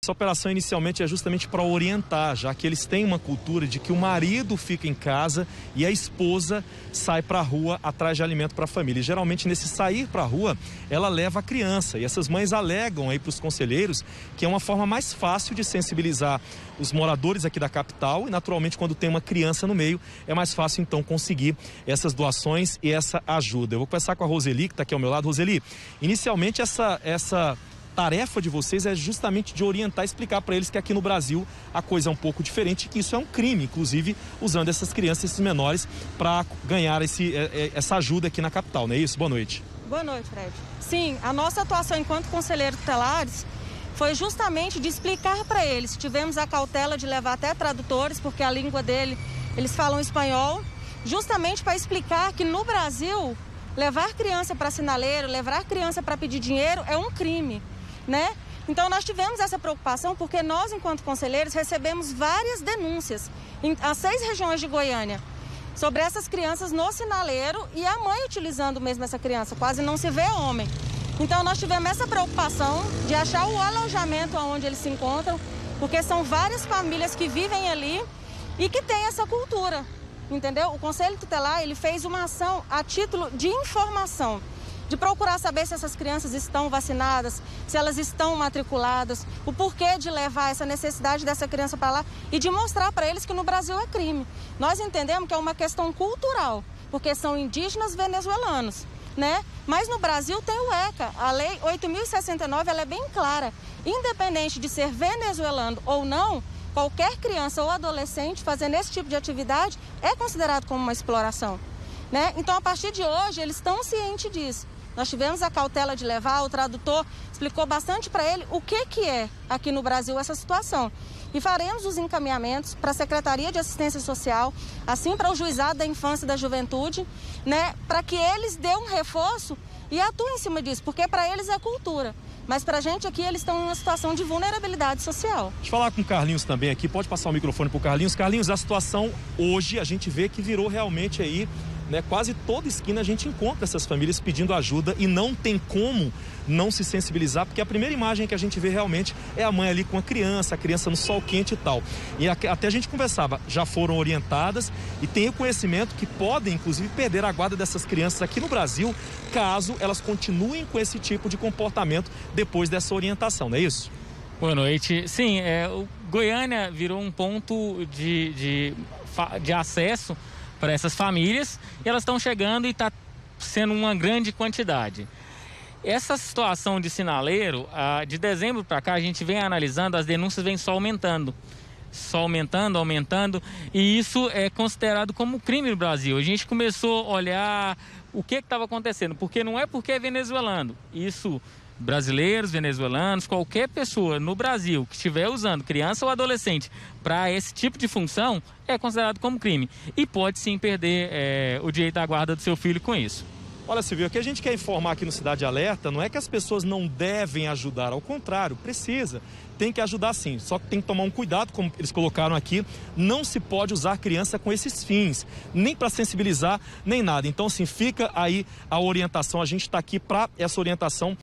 Essa operação inicialmente é justamente para orientar, já que eles têm uma cultura de que o marido fica em casa e a esposa sai para a rua atrás de alimento para a família. E, geralmente nesse sair para a rua, ela leva a criança. E essas mães alegam aí para os conselheiros que é uma forma mais fácil de sensibilizar os moradores aqui da capital e, naturalmente, quando tem uma criança no meio, é mais fácil então conseguir essas doações e essa ajuda. Eu vou conversar com a Roseli, que está aqui ao meu lado. Roseli, inicialmente essa tarefa de vocês é justamente de orientar e explicar para eles que aqui no Brasil a coisa é um pouco diferente, que isso é um crime, inclusive usando essas crianças, esses menores, para ganhar essa ajuda aqui na capital, não é isso? Boa noite. Boa noite, Fred. Sim, a nossa atuação enquanto conselheiros tutelares foi justamente de explicar para eles. Tivemos a cautela de levar até tradutores, porque a língua dele, eles falam espanhol, justamente para explicar que no Brasil, levar criança para sinaleiro, levar criança para pedir dinheiro é um crime, né? Então nós tivemos essa preocupação porque nós, enquanto conselheiros, recebemos várias denúncias as 6 regiões de Goiânia sobre essas crianças no sinaleiro e a mãe utilizando mesmo essa criança, quase não se vê homem. Então nós tivemos essa preocupação de achar o alojamento onde eles se encontram, porque são várias famílias que vivem ali e que têm essa cultura, entendeu? O Conselho Tutelar, ele fez uma ação a título de informação, de procurar saber se essas crianças estão vacinadas, se elas estão matriculadas, o porquê de levar essa necessidade dessa criança para lá e de mostrar para eles que no Brasil é crime. Nós entendemos que é uma questão cultural, porque são indígenas venezuelanos, né? Mas no Brasil tem o ECA, a Lei 8.069, ela é bem clara. Independente de ser venezuelano ou não, qualquer criança ou adolescente fazendo esse tipo de atividade é considerado como uma exploração, né? Então, a partir de hoje, eles estão cientes disso. Nós tivemos a cautela de levar, o tradutor explicou bastante para ele o que é aqui no Brasil essa situação. E faremos os encaminhamentos para a Secretaria de Assistência Social, assim para o Juizado da Infância e da Juventude, né, para que eles dêem um reforço e atuem em cima disso, porque para eles é cultura. Mas pra gente aqui, eles estão em uma situação de vulnerabilidade social. Deixa eu falar com o Carlinhos também aqui, pode passar o microfone pro Carlinhos. Carlinhos, a situação hoje, a gente vê que virou realmente aí, né, quase toda esquina a gente encontra essas famílias pedindo ajuda e não tem como não se sensibilizar, porque a primeira imagem que a gente vê realmente é a mãe ali com a criança no sol quente e tal. E até a gente conversava, já foram orientadas e tem o conhecimento que podem, inclusive, perder a guarda dessas crianças aqui no Brasil, caso elas continuem com esse tipo de comportamento depois dessa orientação, não é isso? Boa noite. Sim, o Goiânia virou um ponto de acesso para essas famílias e elas estão chegando e está sendo uma grande quantidade. Essa situação de sinaleiro, de dezembro para cá, a gente vem analisando, as denúncias vêm só aumentando, e isso é considerado como crime no Brasil. A gente começou a olhar o que estava acontecendo, porque não é porque é venezuelano, isso... Brasileiros, venezuelanos, qualquer pessoa no Brasil que estiver usando criança ou adolescente para esse tipo de função é considerado como crime e pode sim perder o direito à guarda do seu filho com isso. Olha, Silvio, o que a gente quer informar aqui no Cidade Alerta não é que as pessoas não devem ajudar, ao contrário, precisa, tem que ajudar sim, só que tem que tomar um cuidado, como eles colocaram aqui, não se pode usar criança com esses fins, nem para sensibilizar, nem nada. Então, assim, fica aí a orientação, a gente está aqui para essa orientação